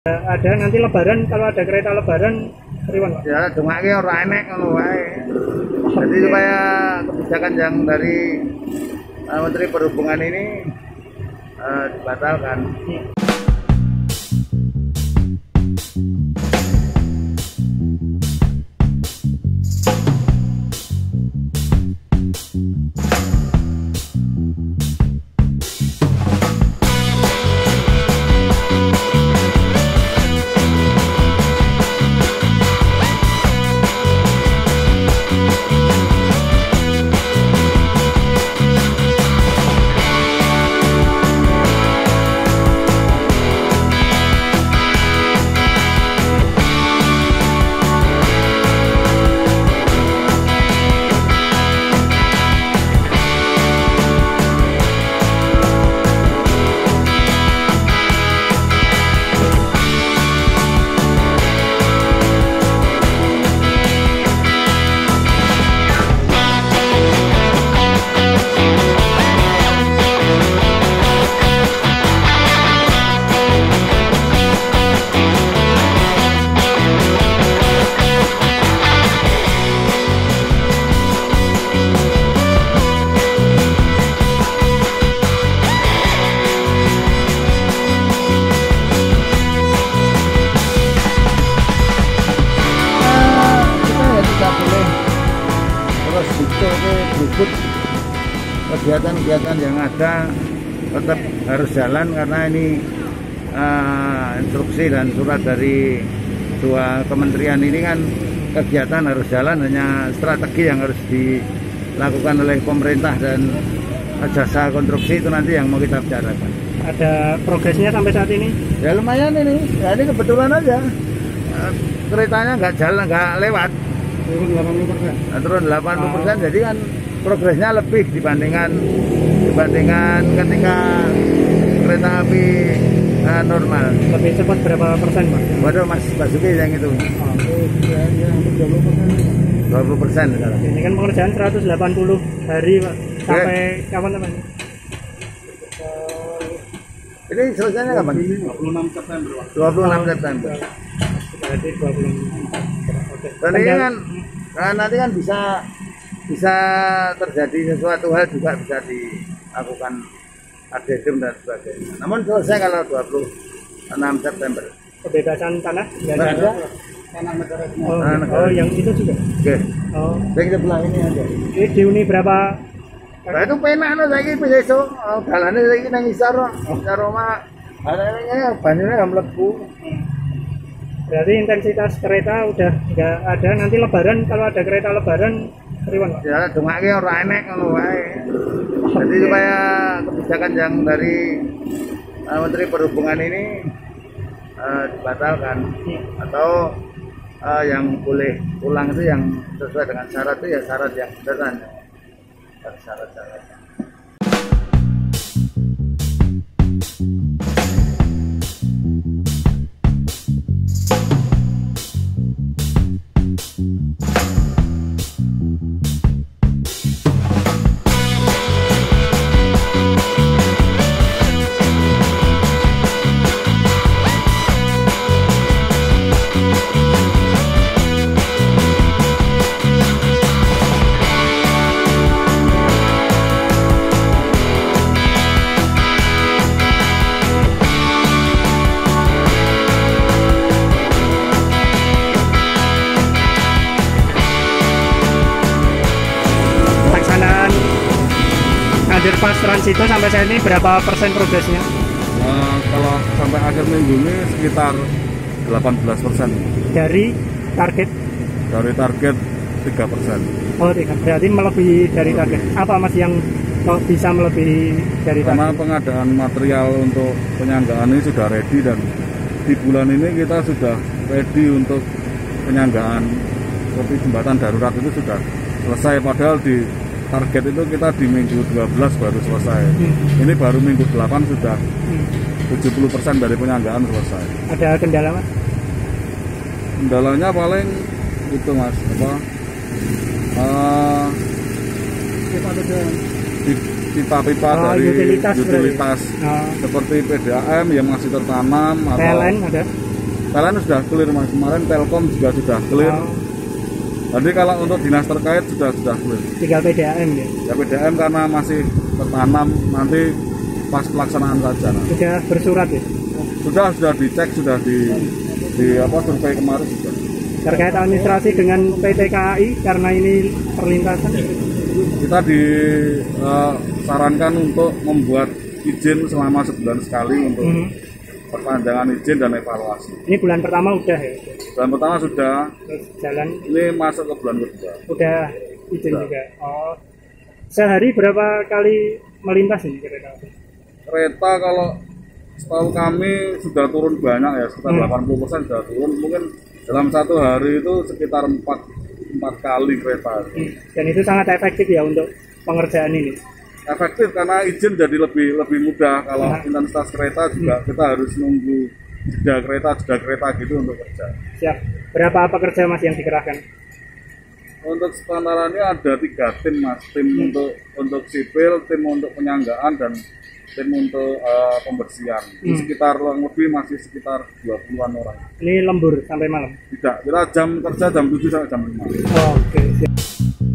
Ada nanti lebaran, kalau ada kereta lebaran riwan Pak? Ya dongake ora enek ngono wae. Jadi supaya kebijakan yang dari Menteri Perhubungan ini dibatalkan. Kegiatan-kegiatan yang ada tetap harus jalan karena ini instruksi dan surat dari dua kementerian ini kan kegiatan harus jalan, hanya strategi yang harus dilakukan oleh pemerintah dan jasa konstruksi itu nanti yang mau kita bicarakan. Ada progresnya sampai saat ini? Ya lumayan ini, ya ini kebetulan aja keretanya nggak jalan, nggak lewat. Turun 80%, jadi kan progresnya lebih dibandingkan ketika kereta api normal. Lebih cepat berapa persen Pak? Waduh Mas Basuki yang itu. 20% sekarang. Ini kan pengerjaan 180 hari Pak. Sampai kapan teman? Ini selesainya kapan? 26 September Pak. 26 September. Berarti 26. Dan ini kan nanti kan bisa terjadi sesuatu hal juga bisa dilakukan adendum dan sebagainya. Namun selesai kalau 26 September. Kebebasan tanah? Ya, ada. Tanah negara. Oh, yang itu juga? Oke. Oh. Yang sebelah ini aja. Ini diuni berapa? Nah itu penak no saya bisa esok. Jalannya saya nang isar mah. Ada banyaknya nggak melebu. Berarti intensitas kereta udah nggak ada. Nanti lebaran, kalau ada kereta lebaran riwan Pak? Ya dongake ora enek ngono wae. Jadi supaya kebijakan yang dari Menteri Perhubungan ini dibatalkan atau yang boleh pulang itu yang sesuai dengan syarat itu ya syarat yang beneran. Syarat-syaratnya. Pas transito sampai saat ini berapa persen progresnya? Kalau sampai akhir minggu ini sekitar 18%. Dari target? Dari target 3%. Oh 3, berarti melebihi dari target. Apa Mas yang bisa melebihi dari target? Karena pengadaan material untuk penyanggaan ini sudah ready, dan di bulan ini kita sudah ready untuk penyanggaan seperti jembatan darurat itu sudah selesai, padahal di target itu kita di minggu 12 baru selesai. Ini baru minggu 8 sudah 70% dari penyanggaan selesai. Ada kendala Mas? Kendalanya paling itu Mas, pipa-pipa dari utilitas seperti PDAM yang masih tertanam, atau PLN ada? PLN sudah clear Mas. Kemarin Telkom juga sudah clear. Jadi kalau untuk dinas terkait sudah clear. Tinggal PDAM ya. Ya PDAM karena masih tertanam, nanti pas pelaksanaan saja. Sudah bersurat ya? Sudah dicek, sudah di survei kemarin juga. Terkait administrasi dengan PT KAI karena ini perlintasan. Kita disarankan untuk membuat izin selama sebulan sekali untuk perpanjangan izin dan evaluasi. Ini bulan pertama udah ya? Bulan pertama sudah. Terus jalan? Ini masuk ke bulan kedua. Udah izin juga. Oh, sehari berapa kali melintas ini kereta? Kereta kalau setahu kami sudah turun banyak ya, sekitar 80% sudah turun. Mungkin dalam satu hari itu sekitar 4 kali kereta. Dan itu sangat efektif ya untuk pengerjaan ini. Efektif karena izin jadi lebih mudah. Kalau intensitas kereta juga kita harus nunggu jeda kereta gitu untuk kerja. Siap. Berapa pekerja Mas yang dikerahkan? Untuk sepantarannya ada 3 tim Mas. Tim untuk sipil, tim untuk penyanggaan, dan tim untuk pembersihan. Sekitar lebih masih sekitar 20-an orang. Ini lembur sampai malam? Tidak, kita jam kerja jam 7 sampai jam 5. Oke, siap.